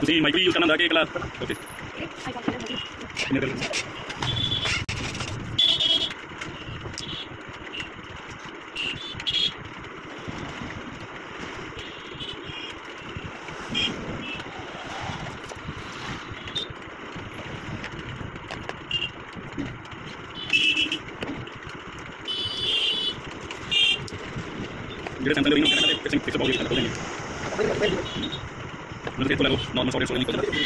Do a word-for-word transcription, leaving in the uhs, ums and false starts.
ਤੁਸੀਂ ਮਾਈਕ ਵੀ ਯੂਜ਼ ਕਰਨਾ ਹੁੰਦਾ ਕਿ ਇਕਲਾ ਓਕੇ ਜਿਹੜੇ ਸੈਂਪਲ ਵੀ ਨਾ ਕਿਸੇ ਕਿਸੇ ਬਹੁਤ ਹੀ ਕਰਦੇ ਨੇ ਮੈਨੂੰ ਕਿਹਾ ਲੋ ਨॉर्मल सॉरी सॉरी नहीं करता